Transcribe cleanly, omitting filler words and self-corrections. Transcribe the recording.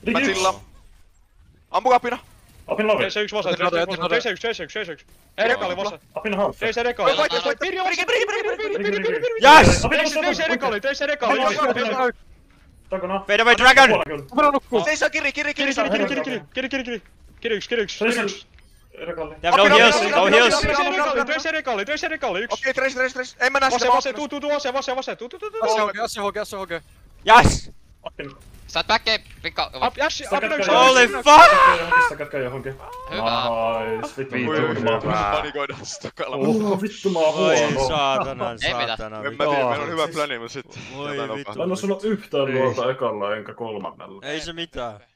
Mä chillaan. Ampu kapina. Apina lovi. Se yksi vasen, se yksi. Ei rekali vasen. Apina half. Ei se rekali. Pirjo, Yes! Ei se rekali. Takana. Fade away dragon! Apina nukkuu. Ei saa kiri. Kiri yksi. Rekalli. They have no heals, no heals. Töi se rekali, yksi. Okei, trace. En mä näe sitä. Vasen, tuu. Asse hoge. Yes! Apina. Saat backkeen, pikka. Apina yksi. Holy fuck! Pistä kätkä johonkin. Nice. Vittu mä. Panikoidaan sitä kalaa. Vittu mä oon Oi huono. saatana. En mä tiedä, meillä on hyvä pläni, mut sit. Voi vittu. Mä en oo sanonut yhtään luota ekalla enkä kolmannella. Ei se mitään.